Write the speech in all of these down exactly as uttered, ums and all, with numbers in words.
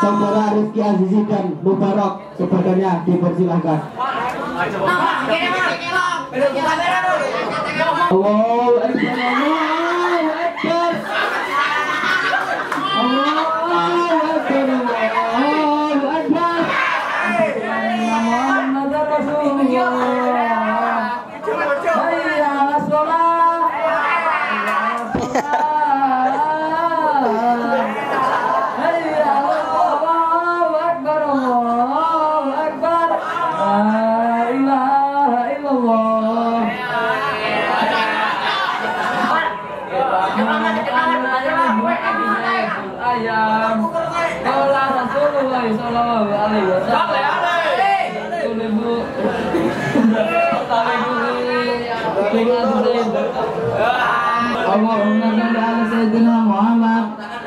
Saudara Rizky Azizi dan Mubarak kepadanya dipersilahkan. Allahu Akbar, Allahu Akbar, Allahu Akbar, Muhammadur Rasulullah. Hayya 'alas shalah. Hayya 'alas Allahu Akbar, Allahu Akbar. La ilaha illallah. Ayam Qala Rasulullah sallallahu alaihi wasallam. Ibu Allahumma shalli ala sayyidina Muhammad.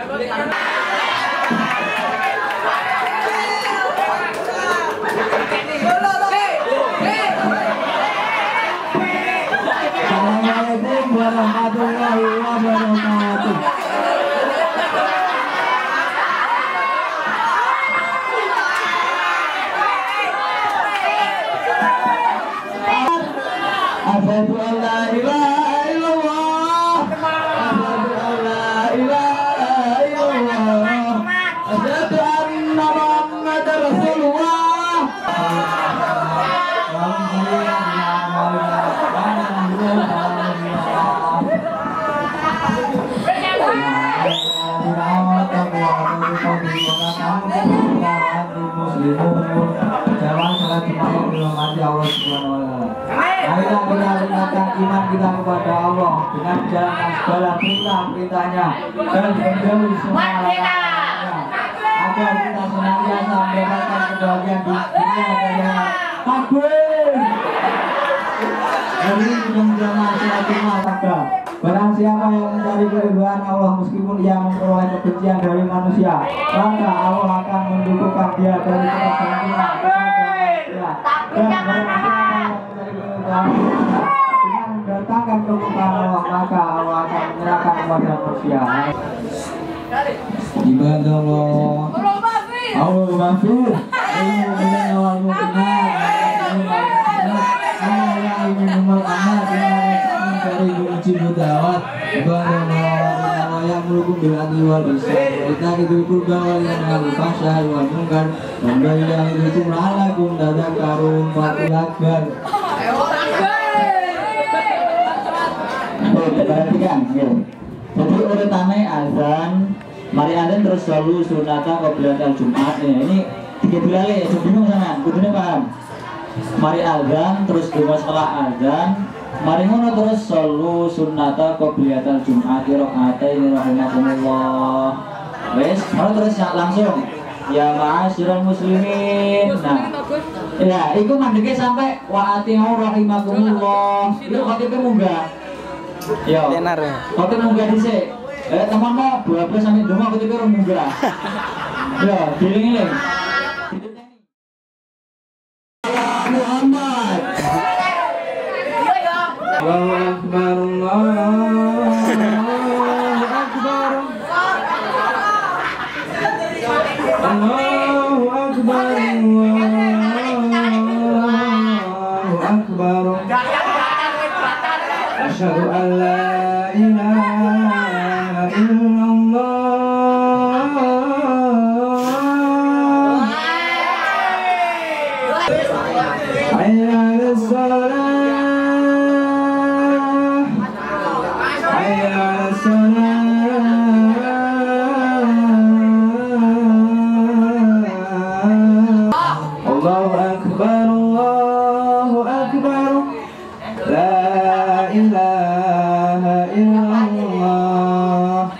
Assalamualaikum warahmatullahi wabarakatuh. Asyhadu an la ilaha illallah. Asyhadu an la ilaha illallah. Asyhadu anna Muhammadar Rasulullah. Jangan salah cuma belum mati Allah Subhanahu wa taala. Ayolah kita tingkatkan iman kita kepada Allah dengan menjalankan segala perintah-perintahnya dan menjauhi semua larangan-larangannya, agar kita senantiasa mendapatkan kebahagiaan di dunia dan akhirat. Takbir. Hari ini menjamaah sholat Jumat sabda. Barang siapa yang mencari keridhaan Allah meskipun ia memperoleh kebencian dari manusia, maka Allah akan mendukungkan dia dari ketergantungan kepada manusia. Dan barang siapa yang mencari keridhaan dengan mendatangkan kemurkaan Allah, maka Allah akan menyerahkan kepada manusia. Ibadah Allah, Allah maghfir, Allah wal mu'minat, Allah yang minumul amat, dari mujibud da'wat, Allah yang melukum bil adli wal ihsan, kita itu kurba wal yanharu fahsya wal munkar, dan yang itu la'alakum tadhakkarun fatul akbar. Oh, perhatikan, ya. Jadi urutannya azan, mari azan terus selalu sunata qobliyah Jumat. Ya, ini tiga bulan ya, bingung sana, kudunya paham. Mari azan terus dua setelah azan, mari ngono terus selalu sunata qobliyah Jumat rakaatain rahimakumullah. Wes, mau terus langsung. Ya ma'asyiral muslimin. Nah, ya, itu mandeke sampai wa ati'u rahimakumullah. Itu khotibnya munggah. Yo, tenar ya. Khotib munggah dhisik. Eh, teman-teman dua belas sampai dua khotibnya ora munggah. Yo, diling-iling. Muhammad. Allahu Akbar, Allahu Akbar. Allahu Akbar, Allahu Akbar. Asyhadu an la ilaha illallah. Hayya 'alas shalah. Hayya 'alas shalah. Allahu Akbar, Allahu Akbar. La ilaha illallah.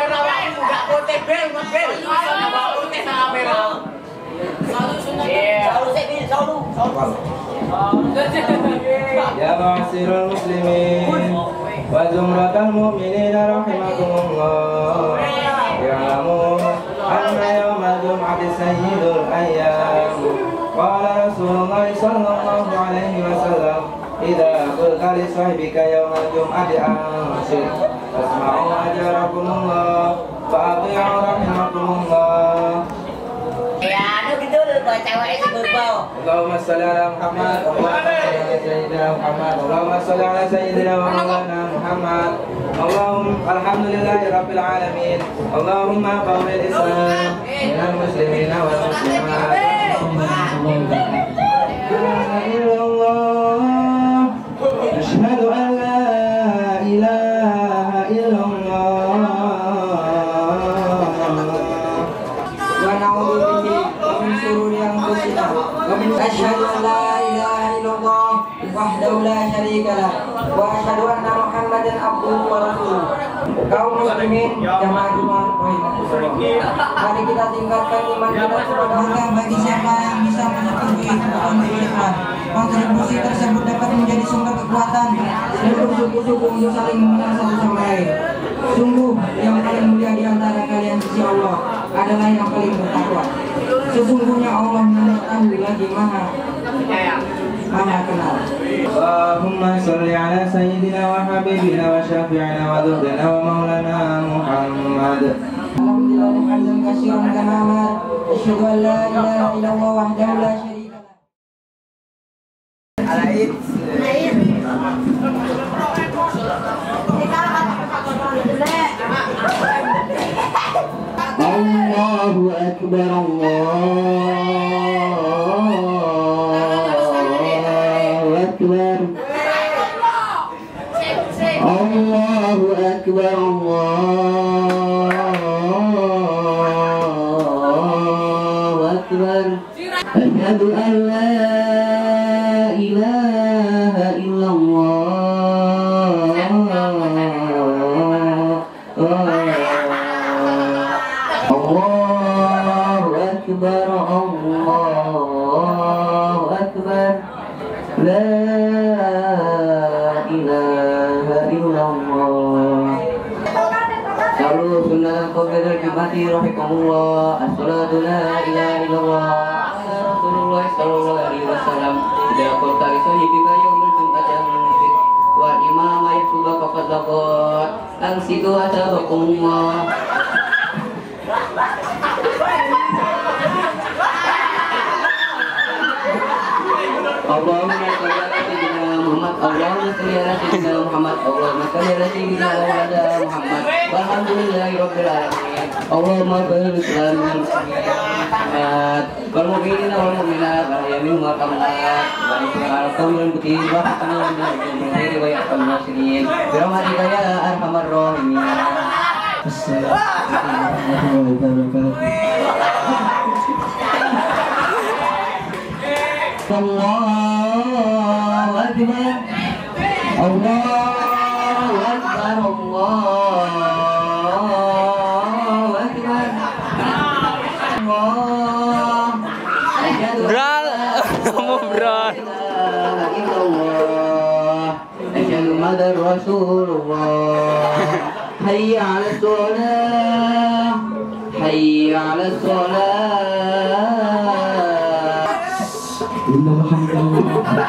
Ya ma'asyiral muslimin wa zumratal mu'minin rahimakumullah. Ya'lamu anna yawmal jum'ati sayyidul ayyam. Qala Rasulullah sallallahu alaihi wasallam, idza qulta li sahibika yawmal jum'ati anshir fasma'u ajarakumullah wa ati'u rahimakumullah. Allahumma shalli ala Muhammad. Allahumma shalli ala sayyidina Muhammad. Allahumma shalli ala sayyidina wa maulana Muhammad. Allahumma alhamdulillahi rabbil alamin. Allahumma qawwil Islam minal muslimina wal muslimat. Asyhadu an la ilaha illallah wa na'udzu bihi min shururi anfusina wa min asyhadu an la ilaha illallah wahdahu la syarika lah wa asyhadu anna Muhammadan abduhu wa rasuluh. Kaum muslimin jamaah Jumat rahimakumullah. Mari kita tingkatkan iman kita kepada Allah. Bagi siapa yang bisa menyetujui kebutuhan beriman, kontribusi tersebut dapat menjadi sumber kekuatan dan bersungguh-sungguh untuk saling mengenal satu sama lain. Sungguh yang paling mulia di antara kalian sisi Allah adalah yang paling bertakwa. Sesungguhnya Allah mengetahui lagi maha maha kenal. Allahumma sholli ala sayyidina wa habibina wa syafi'ina wa dhukrina wa maulana Muhammad. Alhamdulillah hamdan katsiran kama amar. Asyhadu an la ilaha illallah wahdahu la syarika lah. Alaid. Allahu akbar Allahu akbar Allahu akbar Allahu akbar. Asyhadu an la ilaha illallah Allahu akbar Allahu akbar la ilaha illallah. Salu sunnah qabla al-jumati rahimakumullah. As-salatu la ilaha illallah Rasulullah sallallahu alaihi wasallam. Idza qulta li sahibika yaumul jum'ati al-musfid wa imama yaktuba faqad laqad ansitu atabakumullah. Allahumma shalli ala sayyidina Muhammad. Allahumma shalli ala sayyidina Muhammad. Allahumma shalli ala sayyidina Muhammad. Walhamdulillahi rabbil alamin. Allahumma barik Islam wal muslimat wal mu'minina wal mu'minat wal yamin wal amwat wa ikhlasam wal butin wa haqqan bil khairi wa yaqul muslimin bi rahmatika ya arhamar rahimin. Assalamualaikum warahmatullahi wabarakatuh. Allahu akbar Allahu akbar Allahu akbar Allah. Bral, kamu bral. Asyhadu anna Rasulullah. Hayya 'alas shalah. Hayya 'alas shalah. Innal hamdalillah.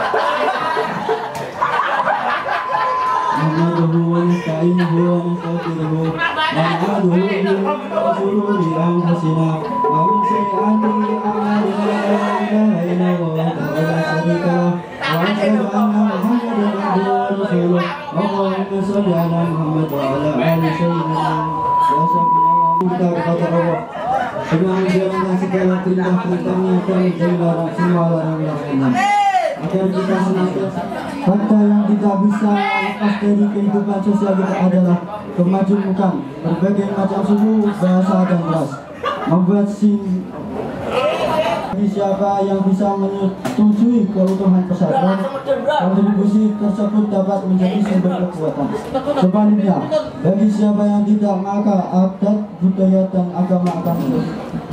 نحمده ونستعينه ونستغفره ونعوذ به من شرور انفسنا ومن سيئات اعمالنا لا اله الا الله وحده لا شريك له واشهد ان محمدا عبده ورسوله. اللهم صل على محمد وعلى ال سيدنا وصحبه kita kepada Allah dengan menjalankan segala perintah-perintahnya dan menjauhi semua larangan-larangannya agar kita senantiasa. Fakta yang tidak bisa lepas dari kehidupan sosial kita adalah kemajemukan berbagai macam suku, bahasa, dan ras. Membuat sing bagi siapa yang bisa menyetujui keutuhan persatuan, kontribusi tersebut dapat menjadi sumber kekuatan. Sebaliknya, bagi siapa yang tidak, maka adat, budaya, dan agama akan terus.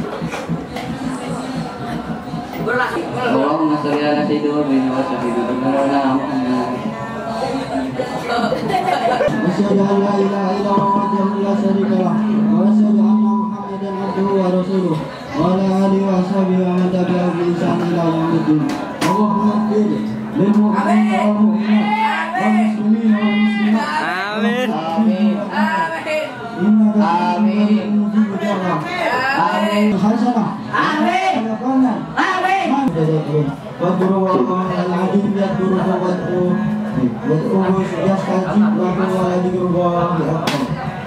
Allahumma sholli ala sayyidina wa sayyidina Muhammad. Asyhadu an la ilaha illallah wahdahu la syarika lah wa asyhadu anna Muhammadan abduhu wa rasuluh wa ala alihi wa sahbihi wa man tabi'ahum bi ihsan ila yaumil Allahumma ighfir lil mu'minina wal mu'minat wal muslimina wal muslimat. Amin. Amin. Amin. Amin. Amin. Hasanah. Amin. Amin. Astaghfirullah al-azim yadkurullah wad'u yad'uhu yastajib lahu wa la dzikrullah akbar.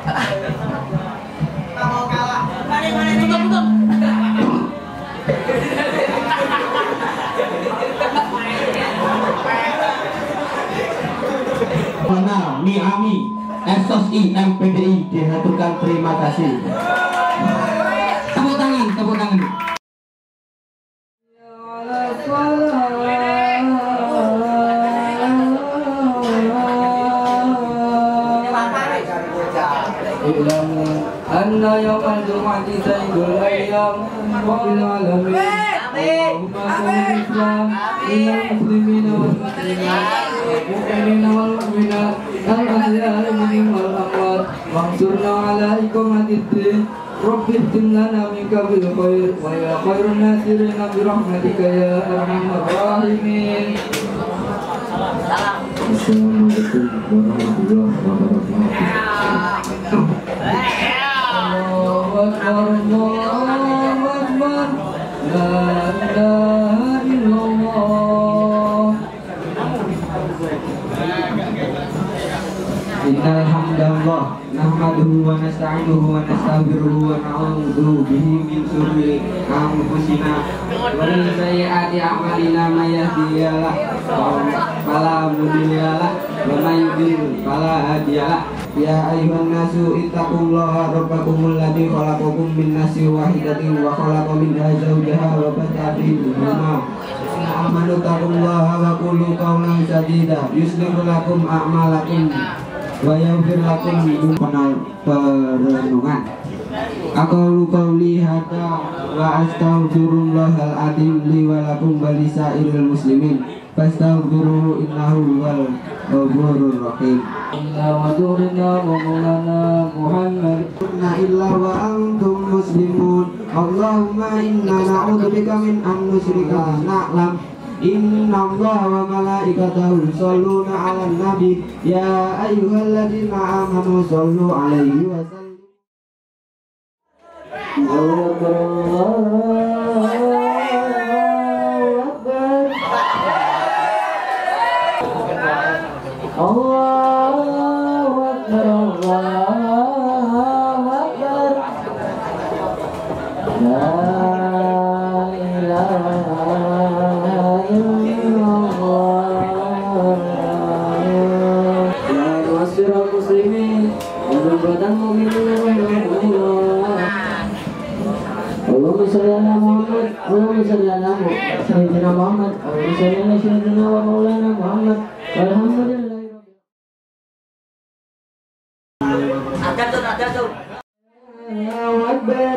Mana Miami S O S I M P D I dihaturkan terima kasih. Tepuk tangan, tepuk tangan. Anna yawmal jum'ati sayyidul ayyam wa fil alamin Allahumma salli islam minal muslimina wal muslimat mu'minina wal mu'minat al-ahya'i minhum wal amwat wansurna ala iqamatiddin Rabbi ihtim lana minka bil khair wa ya khairun nasirina bi rahmatika ya arhamar rahimin. Assalamualaikum warahmatullahi wabarakatuh. Allahu Akbar, Allahu Akbar, la ilaha illallah. Innal hamdalillah nahmaduhu wa nasta'inuhu wa nastaghfiruhu wa na'udzu bihi min shururi anfusina wa min sayyiati a'malina may yahdihillahu fala mudilla lahu wa may yudlil fala hadiya lahu. Ya ayyuhan nasu ittaqullaha rabbakumul ladzi khalaqakum min nafsin wahidatin wa khalaqa minha zawjaha wa batha minhuma amanu taqullaha wa qulu qawlan sadida yuslihu lakum a'malakum wa yaghfir lakum perenungan. Aku qauli hada wa astaghfirullahal azim li wa lakum wa lisairil muslimin fastaghfiruhu innahu huwal ghafurur rahim. Inna wa durina wa maulana Muhammad Inna illa wa antum muslimun. Allahumma inna na'udzubika min an nusyrika na'lam. Inna Allah wa malaikatahu yusholluna 'alan nabi ya ayyuhalladzina amanu shollu 'alaihi wa sallimu. Allahu Akbar, Allahu Akbar, la ilaha illallah. Ya ma'asyiral muslimin wal mu'minin wal mu'minat. Allahumma shalli ala Muhammad, Allahumma shalli ala Sayyidina Muhammad, Allahumma shalli ala Sayyidina wa maulana Muhammad. Alhamdulillah. Allahu Akbar,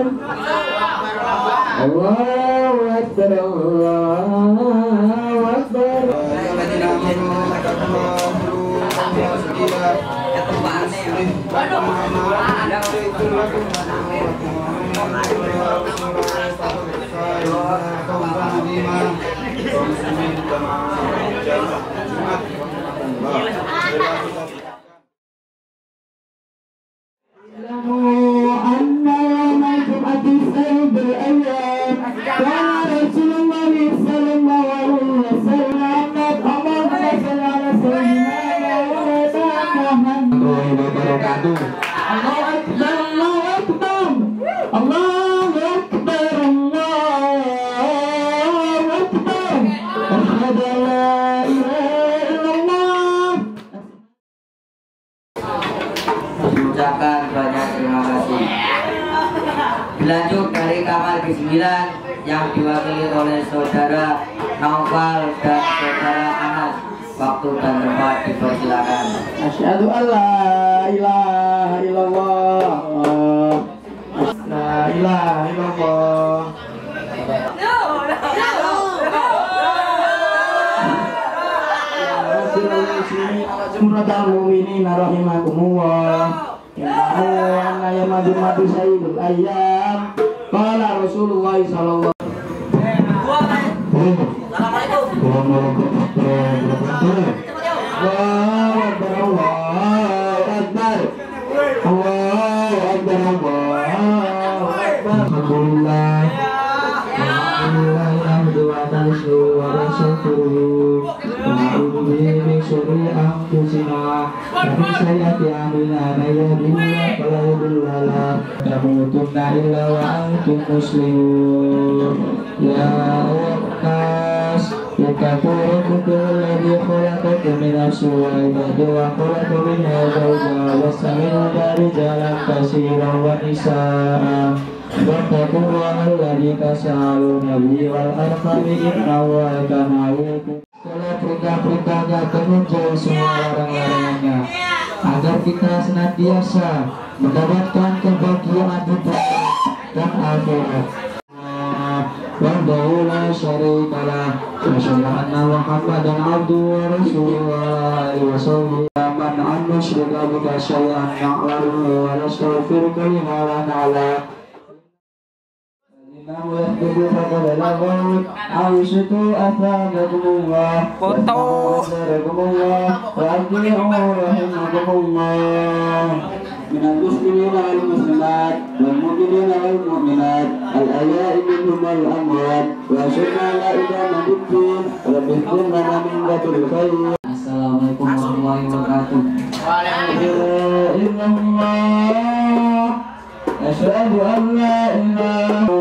Allahu Akbar, Allahu Akbar. Ucapkan banyak terima kasih. Dilanjut dari kamar ke sembilan yang diwakili oleh saudara Naufal dan saudara Anas. Waktu dan tempat dipersilakan. Asyhadu an la ilaha illallah. La ilaha illallah. Jumratul mu'minin rahimakumullah. Innahu anna yamadu madu sayyidul ayyam. Qala Rasulullah sallallahu Allahu Akbar, Allahu Akbar, Allahu Akbar, Allahu Akbar. Alhamdulillah, alhamdulillah, alhamdulillah, ومن سيئات أعمالنا من يهده الله فلا مضل له تموتن إلا وأنتم مسلمون يا أيها الناس اتقوا ربكم الذي خلقكم من نفس واحدة وخلق منها زوجها وبث منهما رجالا كثيرا ونساء واتقوا الله الذي تساءلون به والأرحام إن الله كان عليكم. Segala perintah-perintahnya akan menjauhi semua larangan-larangannya, agar kita senantiasa mendapatkan kebahagiaan dunia dan akhirat. Wahdahu la syarika lah, wa asyhadu anna Muhammadan abduhu wa rasuluhu wa alihi wa sahbihi man an nusyrika bika syai'an na'lamu wa nastaghfiruka lima la na'lam. Innahu yahdubu faqad laghaw awsitu athagakumullah wa ta'adzarakumullah wa adhi'u rahimakumullah. Minal muslimina wal muslimat wal mu'minina wal mu'minat al ahya'i minhum wal amwat wa asyhadu an la ilaha illallah rabbil lana min dhatil khair. Assalamualaikum warahmatullahi wabarakatuh. Waalaikumsalam. Asyhadu an la ilaha